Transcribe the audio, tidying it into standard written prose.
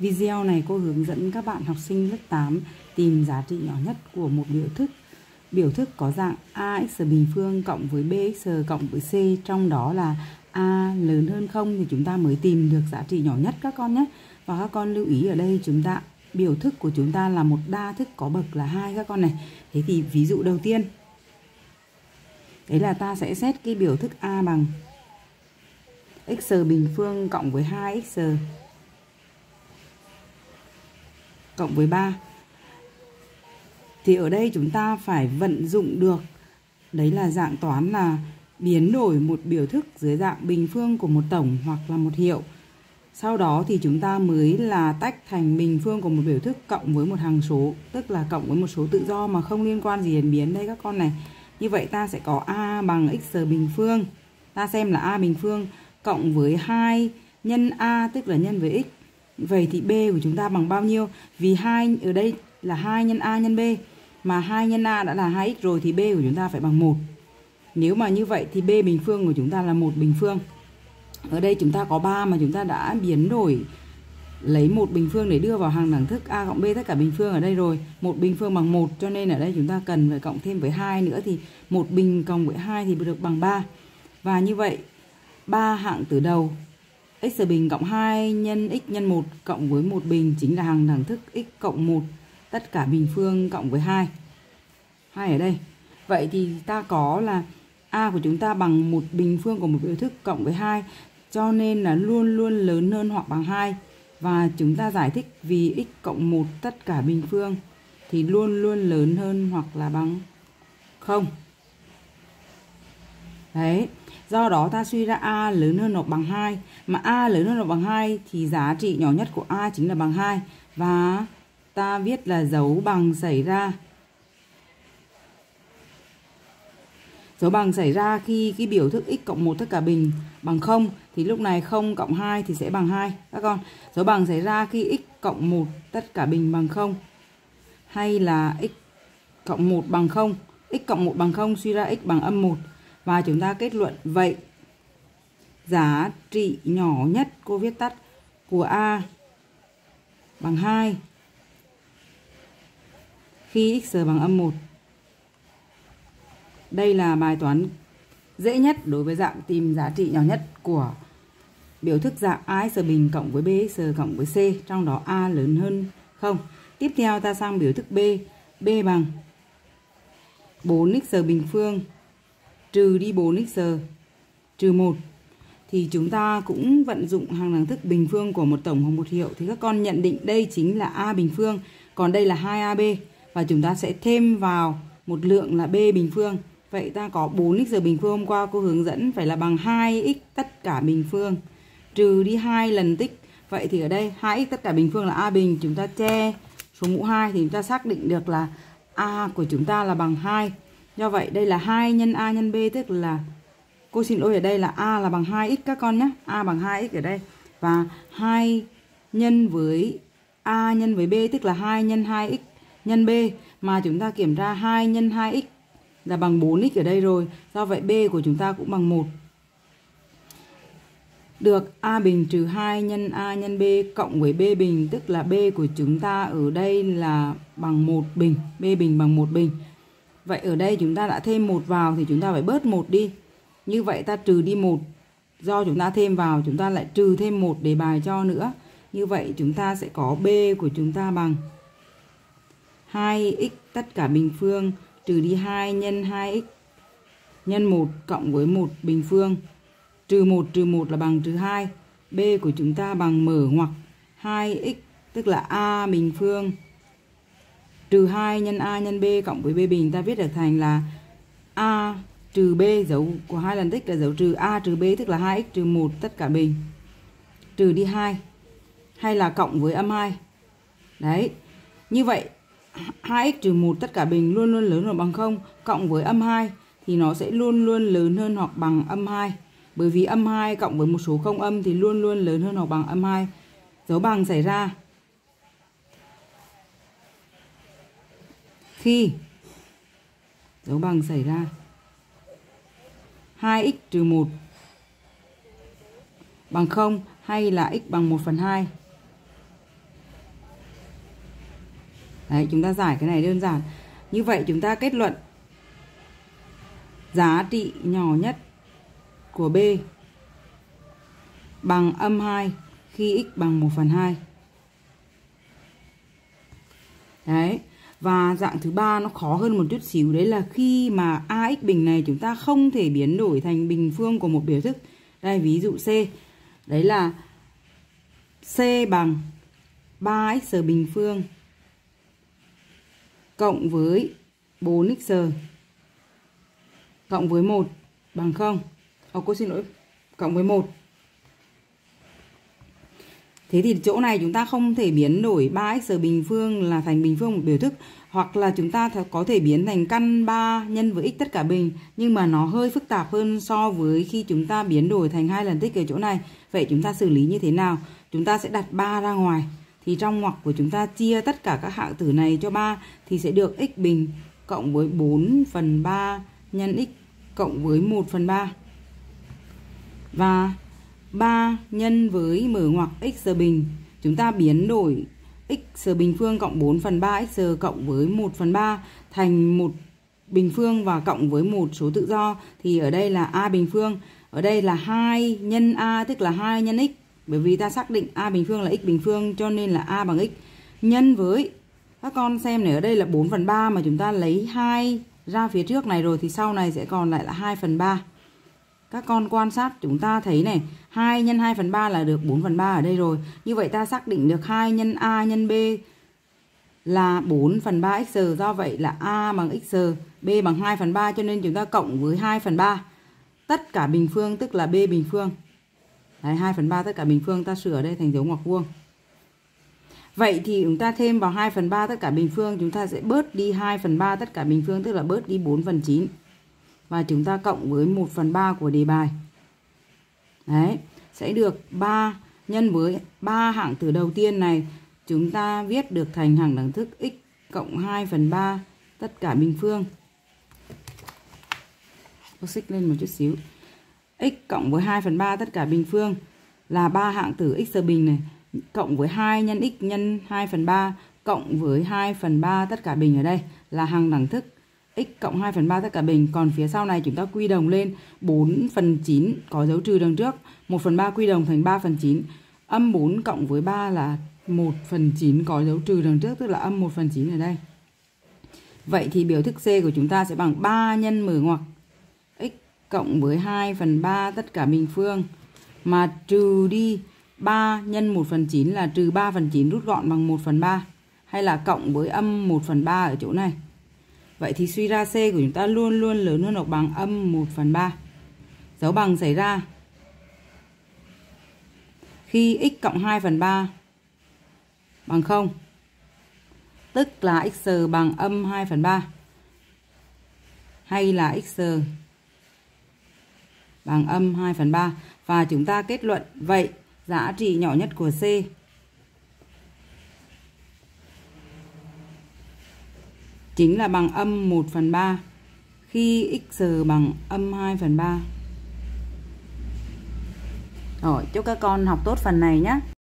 Video này cô hướng dẫn các bạn học sinh lớp 8 tìm giá trị nhỏ nhất của một biểu thức. Biểu thức có dạng ax bình phương cộng với bx cộng với c, trong đó là a lớn hơn 0 thì chúng ta mới tìm được giá trị nhỏ nhất các con nhé. Và các con lưu ý ở đây biểu thức của chúng ta là một đa thức có bậc là 2 các con này. Thế thì ví dụ đầu tiên, đấy là ta sẽ xét cái biểu thức a bằng x bình phương cộng với 2x cộng với 3. Thì ở đây chúng ta phải vận dụng được, đấy là dạng toán là biến đổi một biểu thức dưới dạng bình phương của một tổng hoặc là một hiệu. Sau đó thì chúng ta mới là tách thành bình phương của một biểu thức cộng với một hằng số, tức là cộng với một số tự do mà không liên quan gì đến biến đây các con này. Như vậy ta sẽ có a bằng x bình phương. Ta xem là a bình phương cộng với 2 nhân a, tức là nhân với x. Vậy thì b của chúng ta bằng bao nhiêu? Vì 2 ở đây là 2 nhân a nhân b, mà 2 nhân a đã là 2x rồi thì b của chúng ta phải bằng 1. Nếu mà như vậy thì b bình phương của chúng ta là 1 bình phương. Ở đây chúng ta có 3 mà chúng ta đã biến đổi lấy 1 bình phương để đưa vào hàng đẳng thức a cộng b tất cả bình phương ở đây rồi. 1 bình phương bằng 1, cho nên ở đây chúng ta cần phải cộng thêm với 2 nữa, thì 1 bình cộng với 2 thì được bằng 3. Và như vậy 3 hạng từ đầu x bình cộng 2 nhân x nhân 1 cộng với 1 bình chính là hàng đẳng thức x cộng 1 tất cả bình phương cộng với 2. 2 ở đây. Vậy thì ta có là a của chúng ta bằng 1 bình phương của một biểu thức cộng với 2, cho nên là luôn luôn lớn hơn hoặc bằng 2. Và chúng ta giải thích vì x cộng 1 tất cả bình phương thì luôn luôn lớn hơn hoặc là bằng 0. Đấy. Do đó ta suy ra a lớn hơn hoặc bằng 2. Mà a lớn hơn hoặc bằng 2 thì giá trị nhỏ nhất của a chính là bằng 2. Và ta viết là dấu bằng xảy ra. Dấu bằng xảy ra khi cái biểu thức x cộng 1 tất cả bình bằng 0. Thì lúc này 0 cộng 2 thì sẽ bằng 2. Các con, dấu bằng xảy ra khi x cộng 1 tất cả bình bằng 0. Hay là x cộng 1 bằng 0. X cộng 1 bằng 0 suy ra x bằng âm 1. Và chúng ta kết luận vậy giá trị nhỏ nhất, cô viết tắt, của a bằng 2 khi x bằng âm 1. Đây là bài toán dễ nhất đối với dạng tìm giá trị nhỏ nhất của biểu thức dạng ax bình cộng với bx cộng với c, trong đó a lớn hơn 0. Tiếp theo ta sang biểu thức b. B bằng 4x bình phương trừ đi 4x trừ 1. Thì chúng ta cũng vận dụng hàng đẳng thức bình phương của một tổng hoặc một hiệu. Thì các con nhận định đây chính là a bình phương, còn đây là 2ab. Và chúng ta sẽ thêm vào một lượng là b bình phương. Vậy ta có 4x bình phương, hôm qua cô hướng dẫn phải là bằng 2x tất cả bình phương trừ đi 2 lần tích. Vậy thì ở đây 2x tất cả bình phương là a bình, chúng ta che số mũ 2 thì chúng ta xác định được là a của chúng ta là bằng 2. Do vậy đây là 2 nhân a nhân b, tức là cô xin lỗi, ở đây là a là bằng 2x các con nhé. A bằng 2x ở đây. Và 2 nhân với a nhân với b, tức là 2 nhân 2x nhân b. Mà chúng ta kiểm tra 2 nhân 2x là bằng 4x ở đây rồi. Do vậy b của chúng ta cũng bằng 1. Được a bình trừ 2 nhân a nhân b cộng với b bình, tức là b của chúng ta ở đây là bằng 1 bình. B bình bằng 1 bình. Vậy ở đây chúng ta đã thêm 1 vào thì chúng ta phải bớt 1 đi. Như vậy ta trừ đi 1. Do chúng ta thêm vào, chúng ta lại trừ thêm 1 để bài cho nữa. Như vậy chúng ta sẽ có b của chúng ta bằng 2x tất cả bình phương trừ đi 2 nhân 2x nhân 1 cộng với 1 bình phương trừ 1 là bằng trừ 2. B của chúng ta bằng mở ngoặc 2x, tức là a bình phương trừ 2 nhân a nhân b cộng với b bình. Ta viết được thành là a trừ b, dấu của hai lần tích là dấu trừ, a trừ b tức là 2x trừ 1 tất cả bình trừ đi 2, hay là cộng với âm 2. Đấy. Như vậy 2x trừ 1 tất cả bình luôn luôn lớn hơn bằng 0, cộng với âm 2 thì nó sẽ luôn luôn lớn hơn hoặc bằng âm 2. Bởi vì âm 2 cộng với một số không âm thì luôn luôn lớn hơn hoặc bằng âm 2. Dấu bằng xảy ra khi dấu bằng xảy ra 2x trừ 1 bằng 0 hay là x bằng 1/2. Đấy, chúng ta giải cái này đơn giản. Như vậy chúng ta kết luận giá trị nhỏ nhất của B bằng âm 2 khi x bằng 1/2. Đấy. Và dạng thứ ba nó khó hơn một chút xíu, đấy là khi mà ax bình này chúng ta không thể biến đổi thành bình phương của một biểu thức. Đây ví dụ C. Đấy là C bằng 3x bình phương cộng với 4x cộng với 1 bằng 0. Cô xin lỗi, cộng với 1. Thế thì chỗ này chúng ta không thể biến đổi 3x bình phương là thành bình phương một biểu thức, hoặc là chúng ta có thể biến thành căn 3 nhân với x tất cả bình, nhưng mà nó hơi phức tạp hơn so với khi chúng ta biến đổi thành 2 lần tích ở chỗ này. Vậy chúng ta xử lý như thế nào? Chúng ta sẽ đặt 3 ra ngoài. Thì trong ngoặc của chúng ta chia tất cả các hạng tử này cho 3 thì sẽ được x bình cộng với 4/3 nhân x cộng với 1/3. Và 3 nhân với mở ngoặc x bình, chúng ta biến đổi x bình phương cộng 4/3 x cộng với 1/3 thành một bình phương và cộng với một số tự do, thì ở đây là a bình phương, ở đây là 2 nhân a tức là 2 nhân x, bởi vì ta xác định a bình phương là x bình phương cho nên là a bằng x, nhân với các con xem này, ở đây là 4/3 mà chúng ta lấy 2 ra phía trước này rồi thì sau này sẽ còn lại là 2/3. Các con quan sát chúng ta thấy này, 2 nhân 2/3 là được 4/3 ở đây rồi. Như vậy ta xác định được 2 nhân a nhân b là 4/3 x, do vậy là a bằng x, b bằng 2/3 cho nên chúng ta cộng với 2/3 tất cả bình phương tức là b bình phương. Đấy, 2/3 tất cả bình phương, ta sửa ở đây thành dấu ngoặc vuông. Vậy thì chúng ta thêm vào 2/3 tất cả bình phương, chúng ta sẽ bớt đi 2/3 tất cả bình phương tức là bớt đi 4/9. Và chúng ta cộng với 1/3 của đề bài. Đấy, sẽ được 3 nhân với 3 hạng tử đầu tiên này, chúng ta viết được thành hằng đẳng thức x cộng 2/3 tất cả bình phương. Cô xích lên một chút xíu. X cộng với 2/3 tất cả bình phương là 3 hạng tử x bình này, cộng với 2 nhân x nhân 2/3 cộng với 2/3 tất cả bình ở đây là hằng đẳng thức x cộng 2/3 tất cả bình. Còn phía sau này chúng ta quy đồng lên 4/9 có dấu trừ đằng trước, 1/3 quy đồng thành 3/9. Âm 4 cộng với 3 là 1/9 có dấu trừ đằng trước, tức là âm 1/9 ở đây. Vậy thì biểu thức C của chúng ta sẽ bằng 3 nhân mở ngoặc x cộng với 2/3 tất cả bình phương mà trừ đi 3 nhân 1/9 là trừ 3/9 rút gọn bằng 1/3, hay là cộng với âm 1/3 ở chỗ này. Vậy thì suy ra C của chúng ta luôn luôn lớn hơn hoặc bằng âm 1/3. Dấu bằng xảy ra khi x cộng 2/3 bằng 0, tức là x bằng âm 2/3, hay là x bằng âm 2/3. Và chúng ta kết luận vậy giá trị nhỏ nhất của C chính là bằng âm 1/3 khi x bằng âm 2/3. Rồi, chúc các con học tốt phần này nhé.